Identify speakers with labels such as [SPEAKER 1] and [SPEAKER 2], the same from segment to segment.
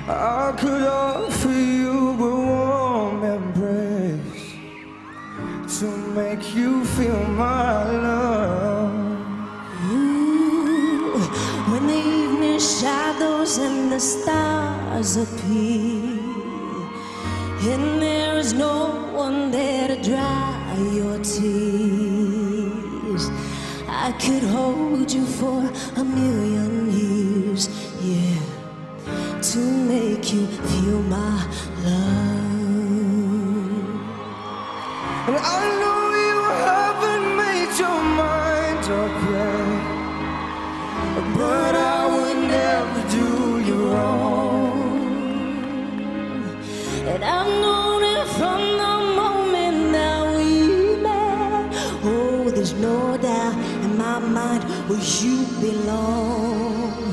[SPEAKER 1] I could offer you a warm embrace to make you feel my love.
[SPEAKER 2] Ooh, when the evening shadows and the stars appear, and there is no one there to dry your tears, I could hold you for a million years, yeah, to make you feel my love.
[SPEAKER 1] And I know you haven't made your mind up yet, but I would never do you wrong.
[SPEAKER 2] And I've known it from the moment that we met. Oh, there's no doubt in my mind where you belong.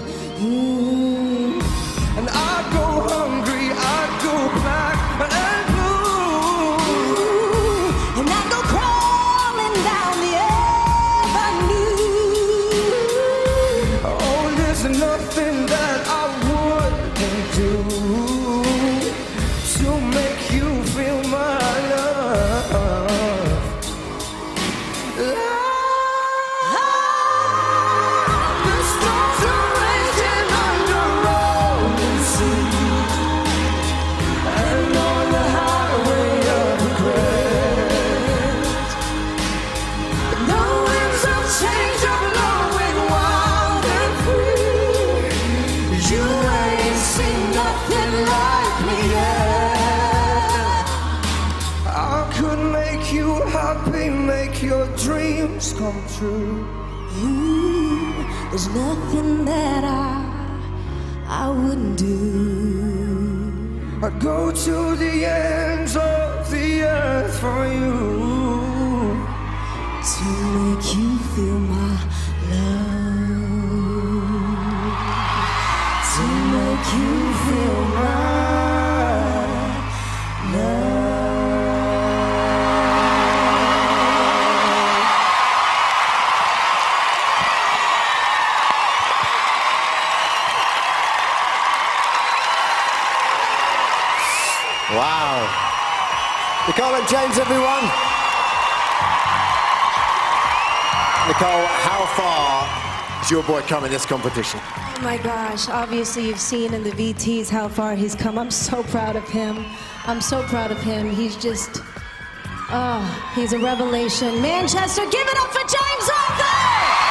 [SPEAKER 1] And I go hungry, I go black and blue,
[SPEAKER 2] and I go crawling down the avenue.
[SPEAKER 1] oh, there's nothing that I wouldn't do to make you feel my love. The storms are raging under rolling sea, and on the highway of regret,
[SPEAKER 2] The winds of change are blowing wild and free. You ain't seen nothing like me yet.
[SPEAKER 1] I could make you happy, make your dreams come true.
[SPEAKER 2] There's nothing that I wouldn't do
[SPEAKER 1] I'd go to the ends of the earth for you,
[SPEAKER 2] to make you feel my love, to make you feel my love.
[SPEAKER 3] Wow. Nicole and James, everyone. Nicole, how far has your boy come in this competition?
[SPEAKER 4] Oh my gosh, obviously you've seen in the VTs how far he's come. I'm so proud of him. I'm so proud of him. He's just, he's a revelation. Manchester, give it up for James Arthur!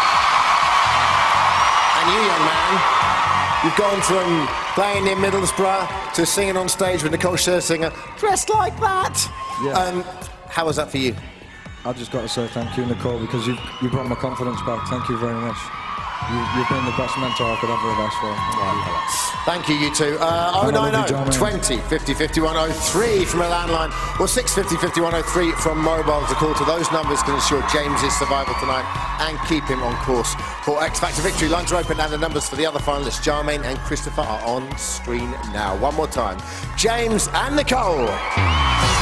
[SPEAKER 3] And you, young man, you've gone from playing in Middlesbrough to singing on stage with Nicole Scherzinger, dressed like that.
[SPEAKER 5] Yeah.
[SPEAKER 3] How was that for you?
[SPEAKER 5] I just got to say thank you, Nicole, because you brought my confidence back. Thank you very much. You've been the best mentor I could ever have asked for.
[SPEAKER 3] Thank you, you two. 090 20 50 51 03 from a landline, or 650 5103 from mobile. The call to those numbers can ensure James's survival tonight and keep him on course for X Factor victory. Lines are open and the numbers for the other finalists, Charmaine and Christopher, are on screen now. One more time, James and Nicole.